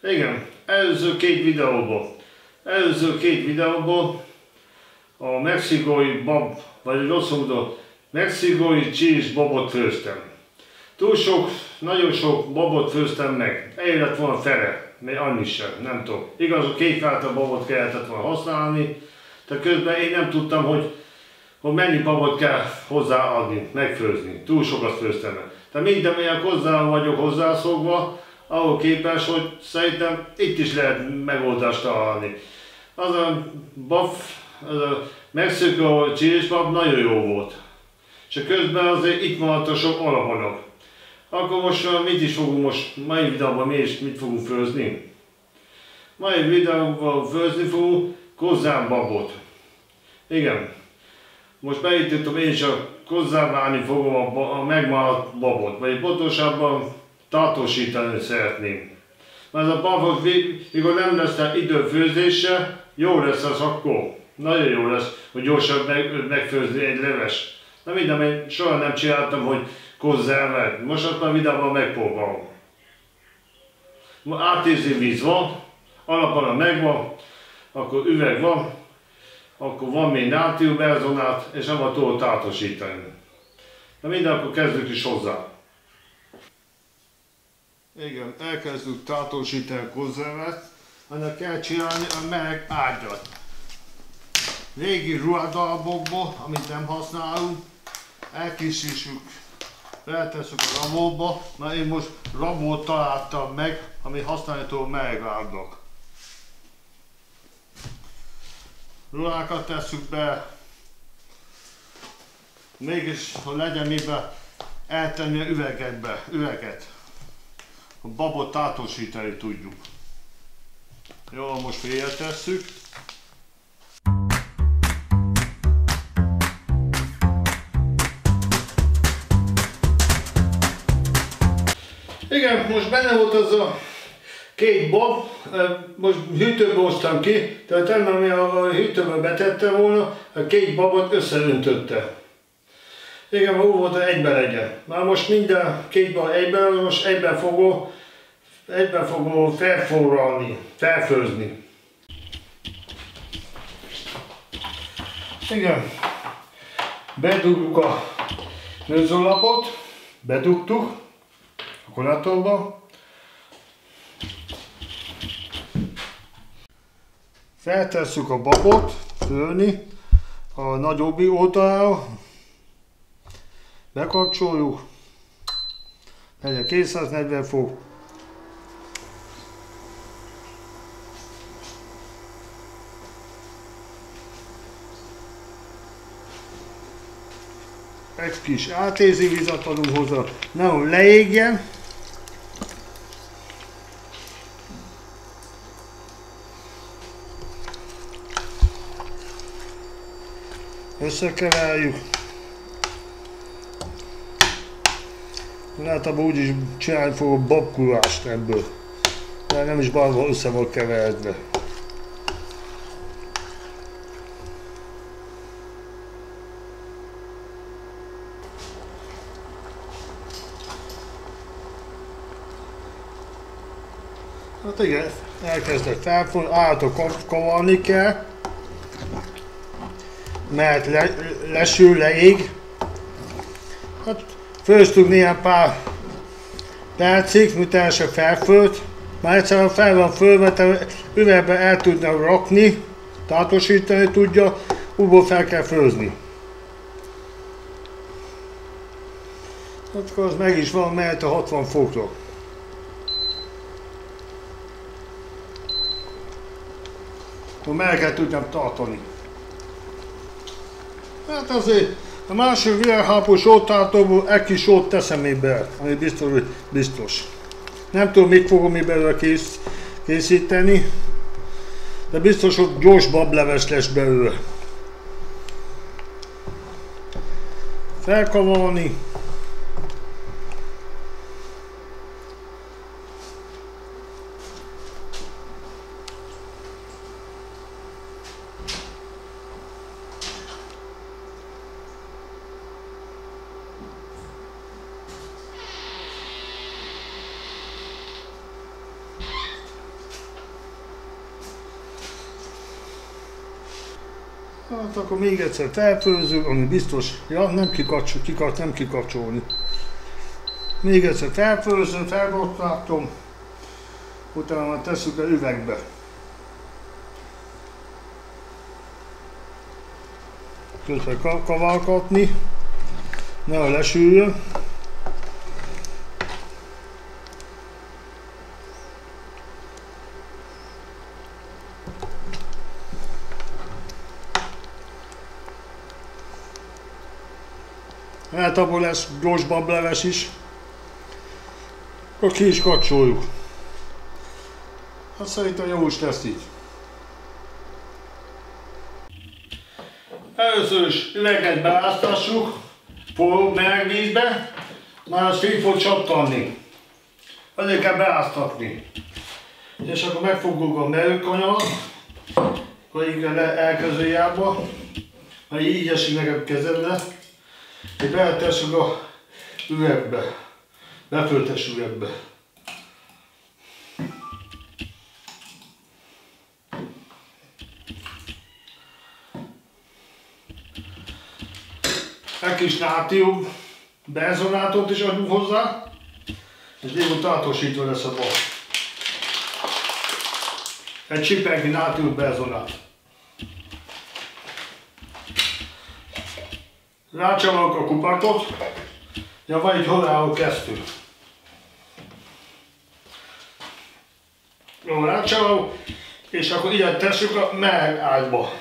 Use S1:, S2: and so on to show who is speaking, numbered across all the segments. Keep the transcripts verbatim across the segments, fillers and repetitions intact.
S1: Igen, előző két videóból. Előző két videóból a mexikói bab, vagy rosszul mondom, mexikói cheese babot főztem. Túl sok, nagyon sok babot főztem meg. Egy lett volna fele, még annyi sem, nem tudom. Igaz, a kétfajta babot kellett volna használni, de közben én nem tudtam, hogy, hogy mennyi babot kell hozzáadni, megfőzni. Túl sokat főztem meg. Tehát minden olyan hozzá vagyok hozzászokva, ahol képes, hogy szerintem itt is lehet megoldást találni. Az a bab, az a mexikói cheese bab nagyon jó volt. És közben azért itt maradt a sok alapanyag. Akkor most mit is fogunk most, mai videóban mi is mit fogunk főzni? Mai videóban főzni fogunk kozzábbabot. Igen. Most beítettem én is a kozzábbálni fogom a, a megmaradt babot, vagy pontosabban tartósítani szeretném. Mert a babot, mikor nem lesz idő főzésre, jó lesz az akkor. Nagyon jó lesz, hogy gyorsan meg, megfőzni egy leves. Na minden, én soha nem csináltam, hogy konzervet. Most azt már videóban megpróbálom. Átézi víz van, alapanyag megvan, akkor üveg van, akkor van még nátriumberzonát, és nem a túl tartósítani. Na minden, akkor kezdjük is hozzá. Igen, elkezdjük tartósítani a konzervet, annak kell csinálni a meleg ágyat. Régi ruhadalabokból, amit nem használunk, elkészítsük, beletesszük a rabóba, mert én most rabót találtam meg, ami használható melegárnak. Ruhákat tesszük be, mégis, hogy legyen miben eltenni a üvegekbe, üveget. A babot tartósítani tudjuk. Jó, most félretesszük. Igen, most benne volt az a két bab, most hűtőbe hoztam ki, tehát ami a hűtőbe betette volna, a két babot összeöntötte. Igen, úgy volt, hogy egyben legyen. Már most minden két bab egyben, most egyben fogom, egyben fogom felforralni, felfőzni. Igen, bedugjuk a nőzőlapot, bedugtuk a konektorba. Feltesszük a babot, főni a nagyobbik oldalára, bekapcsoljuk, legyen kétszáznegyven fok. Egy kis átézi vizet adunk hozzá, nehogy leégjen. Összekeverjük. Lehet, abban úgyis csinálni fogok babkulást ebből. De nem is baj, ha össze van keveredve. Hát igen, elkezdett felfogni, állatok kavarni kell, mert le, lesül, leég. Hát főztük néhány pár percig, miután se felfőtt. Már egyszerűen fel van fölve, üvegbe el tudna rakni, tartósítani tudja, úgyból fel kell főzni. Hát akkor az meg is van, mehet a hatvan fokra. Akkor meleget tudjam tartani. Hát azért a másik világháborús sótartóból egy kis sót teszem még be, ami biztos, hogy biztos. Nem tudom, mit fogom még belőle kész, készíteni, de biztos, hogy gyors bableves lesz belőle. Felkavarni. Hát akkor még egyszer felfőzzük, ami biztos, ja, nem kikapcsol, kikap, nem kikapcsolni. Még egyszer felfőzzöm, felbotláltom, utána már tesszük a üvegbe. Közben kavalkatni, ne lesüljön. Hát abból lesz gyors bableves is. Akkor ki is kapcsoljuk. Hát szerintem jó is lesz így. Először is üveget beáztassuk, forró meleg vízbe, már az fél fog csattanni. Azért kell beáztatni. És akkor megfogjuk a merőkanyart, akkor így elkezdőjába, mert így esik nekem a kezembe. És beletessük a üvegbe, beföltes üvegbe. Egy kis nátrium benzonátot is adunk hozzá, és néha tartósítva lesz a bab. Egy csipengi nátrium benzonát. Rácsavarok a kupakot, ja, vagy egy haláló kesztyű. Jó, rácsavarok, és akkor így tesszük a meleg ágyba.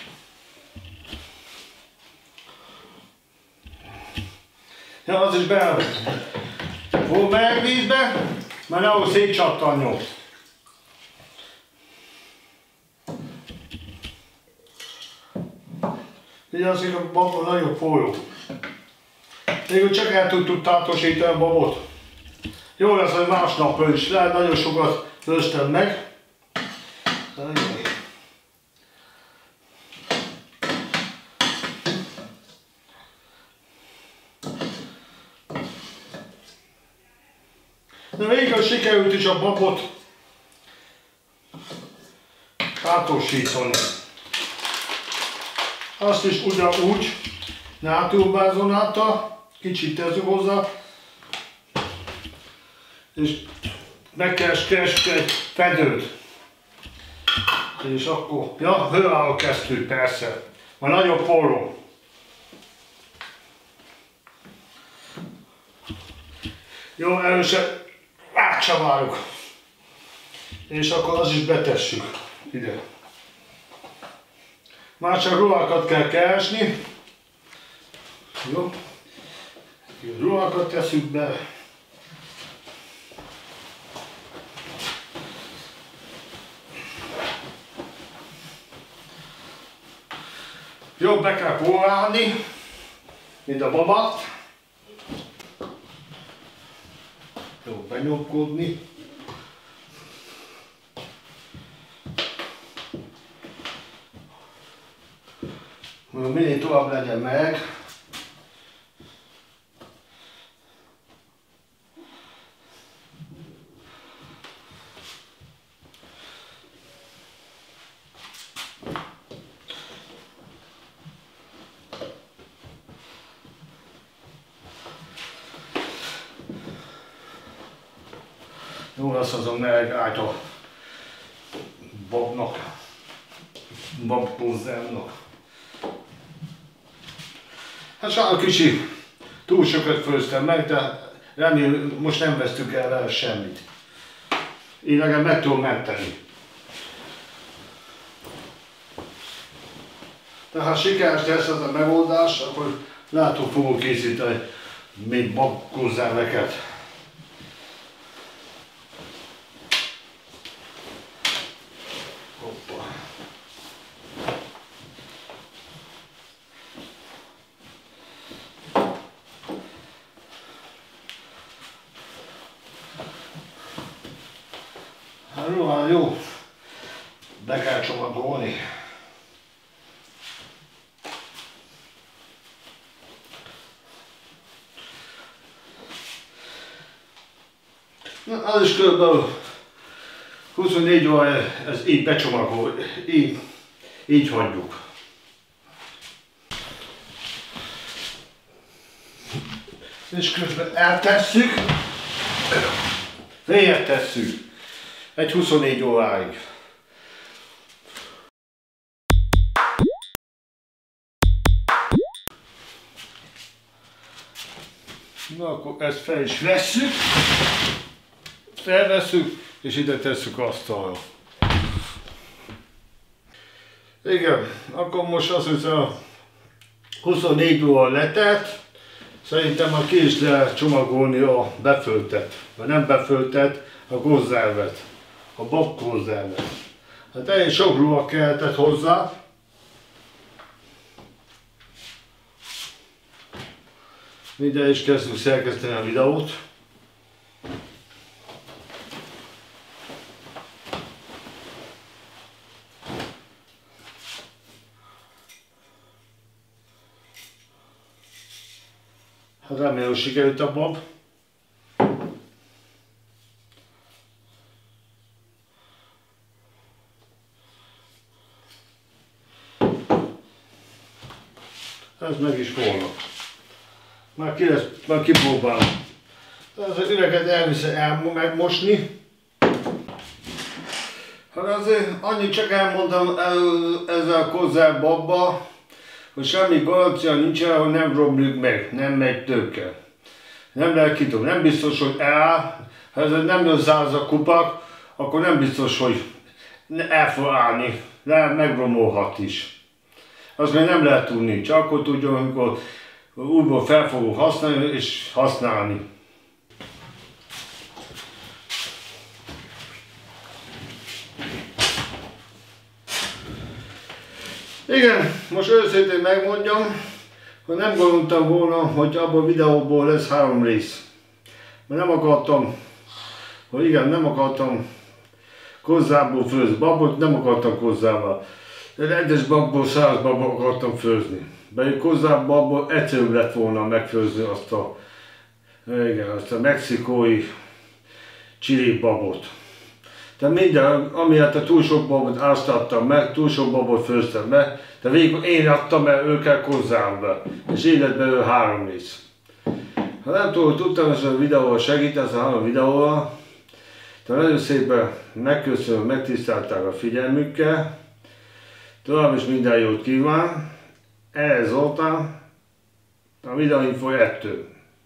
S1: Ja, az is be fog meleg vízbe, mert ahhoz szétcsattanjon. Így azért a babban nagyon forró. Végül csak el tudtuk tartósítani a babot. Jó lesz, hogy másnap is lehet, nagyon sokat főztem meg. De végül sikerült is a babot tartósítani. Azt is ugyanúgy nátriumbenzonáttal, kicsit tezzük hozzá, és meg kell keresni egy fedőt. És akkor, ja, hőálló kesztyű, persze, már nagyon forró. Jó, először átcsavárjuk, és akkor az is betessük ide. Már csak ruhákat kell keresni. Jó. Ruhákat tesszük be. Jó, be kell forrálni, mint a babát. Jó, benyomkodni. Minél tovább legyen meg. Jó lesz az a meleg ágy a babnak, babpózzámnak. Hát sajnos kicsi, túl sokat főztem meg, de remélem most nem vesztük el vele semmit. Én legalább meg tudom menteni. De ha sikeres lesz az a megoldás, akkor látok fogok készíteni még babkonzerveket. Ruhán jó, be kell csomagolni. Na, az is kb. huszonnégy óra, ez így becsomagol, így, így hagyjuk. És közben eltesszük, feljebb tesszük egy huszonnégy óráig. Na akkor ezt fel is vesszük, felvesszük, és ide tesszük asztalra. Igen, akkor most azt hiszem a huszonnégy óra letelt, szerintem már ki is lehet csomagolni a beföltet, vagy nem beföltet, a konzervet, a babkonzervet. Hát elég sok ruha kellett hozzá. Minden is kezdünk szerkeszteni a videót. Hát remélem, hogy sikerült a bab. Ez meg is volna. Már ki lesz, már kipróbálom. Az üveget elviszem el, megmosni. Hát azért annyit csak elmondtam ezzel a konzerv babba, hogy semmi garancia nincsen, hogy nem romlik meg, nem megy tökkel. Nem lehet kitudni, nem biztos, hogy eláll, ha ez nem jön száz a kupak, akkor nem biztos, hogy el fog állni, lehet megromolhat is. Azt még nem lehet tudni, csak akkor tudja, amikor újból fel fogunk használni és használni. Igen, most őszintén megmondjam, hogy nem gondoltam volna, hogy abban a videóból lesz három rész. Mert nem akartam, hogy igen, nem akartam konzervból főzni babot, nem akartam konzervval. Egyes babból, száz babból akartam főzni. Pedig konzervbabból egyszerűbb lett volna megfőzni azt a, igen, azt a mexikói chili babot. Tehát minden, amiatt a túl sok babot áztattam meg, túl sok babot főztem meg, de végül én adtam el őket konzervbe, és így lett belőle három rész. Ha nem tudom, tudtam, hogy a videóval segítesz, a három videóval, de nagyon szépen megköszönöm, megtisztelták a figyelmükkel, tovább is minden jót kíván, ez Zoltán, a Videóinfo ettől.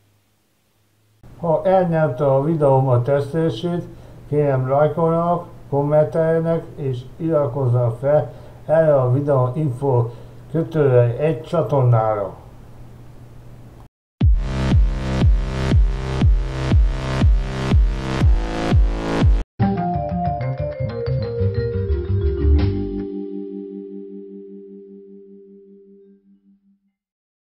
S1: Ha elnyerte a videómat tesztelését, kérem lájkoljanak, kommenteljenek és iratkozzanak fel erre a Videóinfo kötőre egy csatornára.